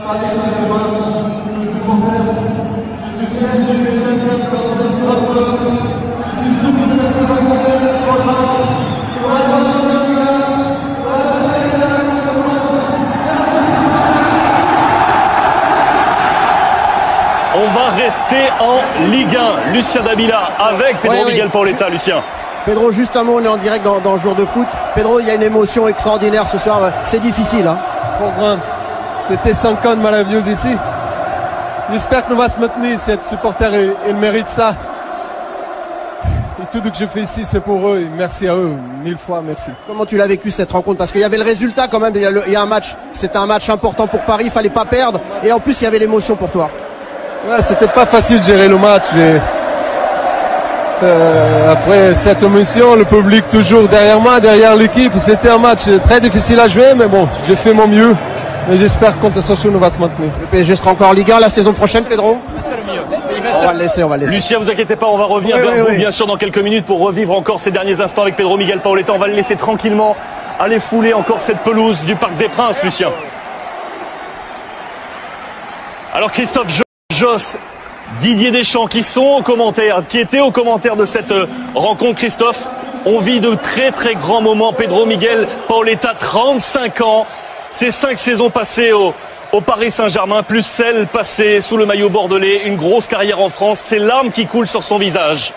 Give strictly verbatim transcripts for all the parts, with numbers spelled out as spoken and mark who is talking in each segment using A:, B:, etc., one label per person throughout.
A: Paris Saint-Germain, le supporter. Je suis fier de mes cinquante dans cette grande club. Je suis super certain d'accompagner le programme. Pour la soirée de la Ligue un, pour la bataille de la Coupe de France. Merci supporter.
B: On va rester en Ligue un. Lucien Dabila avec Pedro
C: ouais,
B: Miguel
C: oui.
B: Paoletta. Lucien.
C: Pedro, juste un mot, on est en direct dans, dans le jour de foot. Pedro, il y a une émotion extraordinaire ce soir. C'est difficile, hein.
D: Comprends. C'était cinquante Malavieux ici. J'espère que nous va se maintenir. Cette supporter, ils, ils méritent ça. Et tout ce que je fais ici, c'est pour eux. Et merci à eux. Mille fois, merci.
C: Comment tu l'as vécu cette rencontre? Parce qu'il y avait le résultat quand même. Il y a, le, il y a un match. C'était un match important pour Paris. Il fallait pas perdre. Et en plus, il y avait l'émotion pour toi.
D: Ouais, c'était pas facile de gérer le match. J'ai... Euh, après cette émotion, le public toujours derrière moi, derrière l'équipe. C'était un match très difficile à jouer, mais bon, j'ai fait mon mieux. Et j'espère que contre Sochaux, nous va se maintenir.
C: Le P S G sera encore en Ligue un la saison prochaine, Pedro.
B: C'est le mieux.
C: On va le laisser, on va le laisser.
B: Lucien, vous inquiétez pas, on va revenir
C: oui,
B: vers
C: oui,
B: vous
C: oui.
B: bien sûr dans quelques minutes pour revivre encore ces derniers instants avec Pedro Miguel Paoletta. On va le laisser tranquillement aller fouler encore cette pelouse du Parc des Princes, Lucien. Alors Christophe Josse, Didier Deschamps qui sont aux commentaires, qui étaient aux commentaires de cette rencontre, Christophe. On vit de très très grands moments. Pedro Miguel Paoletta, trente-cinq ans. Ces cinq saisons passées au, au Paris Saint-Germain, plus celles passées sous le maillot bordelais. Une grosse carrière en France. C'est larmes qui coulent sur son visage.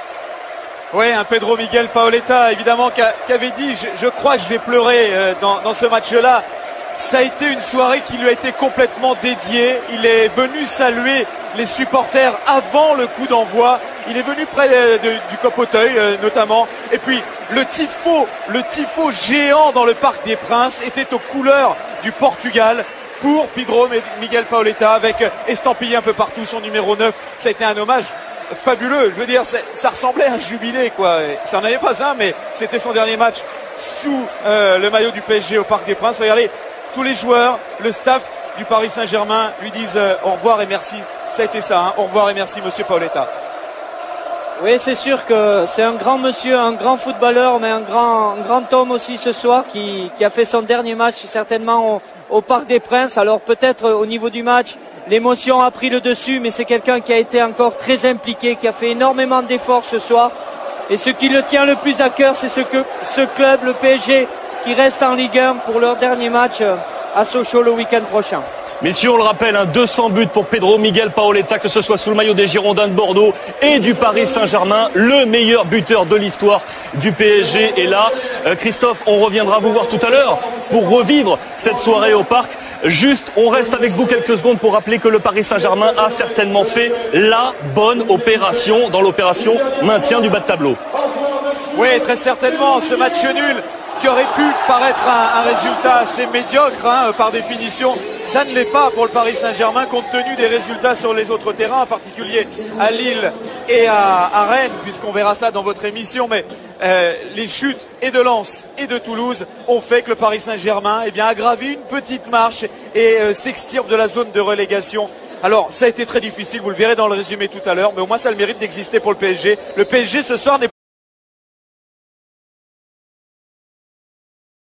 E: Oui, un Pedro Miguel Paoletta, évidemment, qui, a, qui avait dit, je, je crois que je vais pleurer euh, dans, dans ce match-là. Ça a été une soirée qui lui a été complètement dédiée. Il est venu saluer les supporters avant le coup d'envoi. Il est venu près de, de, du Copoteuil euh, notamment. Et puis le tifo, le tifo géant dans le Parc des Princes était aux couleurs du Portugal pour Pedro Miguel Paoletta avec estampillé un peu partout son numéro neuf. Ça a été un hommage fabuleux. Je veux dire, ça ressemblait à un jubilé, quoi. Ça n'en avait pas un, mais c'était son dernier match sous euh, le maillot du P S G au Parc des Princes. Regardez, tous les joueurs, le staff du Paris Saint-Germain lui disent euh, au revoir et merci. Ça a été ça, hein. Au revoir et merci, monsieur Paoletta.
F: Oui, c'est sûr que c'est un grand monsieur, un grand footballeur, mais un grand, un grand homme aussi ce soir qui, qui a fait son dernier match certainement au, au Parc des Princes. Alors peut-être au niveau du match, l'émotion a pris le dessus, mais c'est quelqu'un qui a été encore très impliqué, qui a fait énormément d'efforts ce soir. Et ce qui le tient le plus à cœur, c'est ce que ce club, le P S G, qui reste en Ligue un pour leur dernier match à Sochaux le week-end prochain.
B: Messieurs, on le rappelle, hein, deux cents buts pour Pedro Miguel Paoletta, que ce soit sous le maillot des Girondins de Bordeaux et du Paris Saint-Germain, le meilleur buteur de l'histoire du P S G est là. Euh, Christophe, on reviendra vous voir tout à l'heure pour revivre cette soirée au Parc. Juste, on reste avec vous quelques secondes pour rappeler que le Paris Saint-Germain a certainement fait la bonne opération dans l'opération maintien du bas de tableau.
E: Oui, très certainement, ce match nul qui aurait pu paraître un, un résultat assez médiocre, hein, par définition, ça ne l'est pas pour le Paris Saint-Germain compte tenu des résultats sur les autres terrains, en particulier à Lille et à, à Rennes, puisqu'on verra ça dans votre émission. Mais euh, les chutes et de Lens et de Toulouse ont fait que le Paris Saint-Germain eh bien, a gravi une petite marche et euh, s'extirpe de la zone de relégation. Alors, ça a été très difficile, vous le verrez dans le résumé tout à l'heure, mais au moins ça a le mérite d'exister pour le P S G. Le P S G ce soir n'est